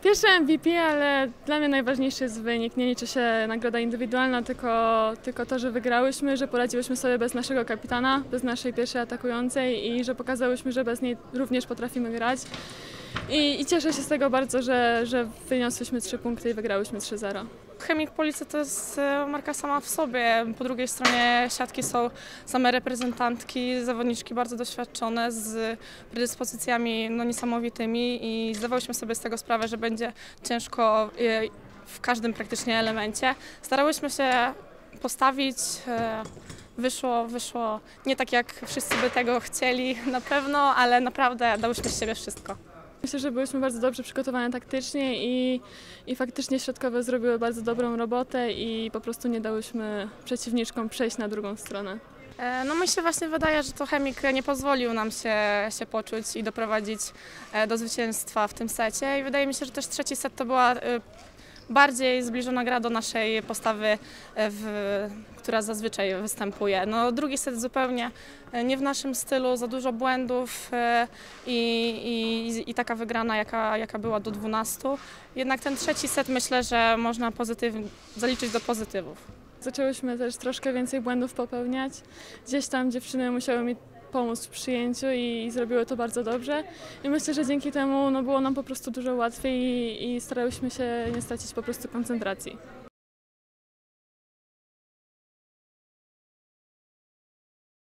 Pierwsze MVP, ale dla mnie najważniejszy jest wynik. Nie liczy się nagroda indywidualna, tylko to, że wygrałyśmy, że poradziłyśmy sobie bez naszego kapitana, bez naszej pierwszej atakującej i że pokazałyśmy, że bez niej również potrafimy grać. I cieszę się z tego bardzo, że wyniosłyśmy 3 punkty i wygrałyśmy 3-0. Chemik Police to jest marka sama w sobie. Po drugiej stronie siatki są same reprezentantki, zawodniczki bardzo doświadczone, z predyspozycjami niesamowitymi i zdawałyśmy sobie z tego sprawę, że będzie ciężko w każdym praktycznie elemencie. Starałyśmy się postawić, wyszło nie tak jak wszyscy by tego chcieli na pewno, ale naprawdę dałyśmy z siebie wszystko. Myślę, że byliśmy bardzo dobrze przygotowane taktycznie i faktycznie środkowe zrobiły bardzo dobrą robotę i po prostu nie dałyśmy przeciwniczkom przejść na drugą stronę. No mi się właśnie wydaje, że to Chemik nie pozwolił nam się poczuć i doprowadzić do zwycięstwa w tym secie i wydaje mi się, że też trzeci set to była bardziej zbliżona gra do naszej postawy, która zazwyczaj występuje. No, drugi set zupełnie nie w naszym stylu, za dużo błędów i taka wygrana, jaka była do 12. Jednak ten trzeci set myślę, że można zaliczyć do pozytywów. Zaczęłyśmy też troszkę więcej błędów popełniać. Gdzieś tam dziewczyny musiały mi pomóc w przyjęciu i zrobiły to bardzo dobrze. I myślę, że dzięki temu było nam po prostu dużo łatwiej i starałyśmy się nie stracić po prostu koncentracji.